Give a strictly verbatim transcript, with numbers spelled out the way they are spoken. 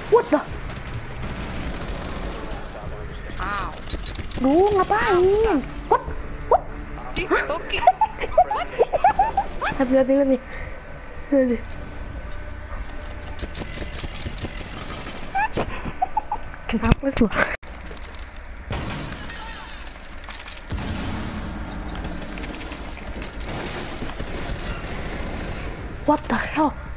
What the? Ow. Duh, ngapain? What? What? Di, oke. Hati-hati lebih. Hati. Kenapa sih lo? What the hell?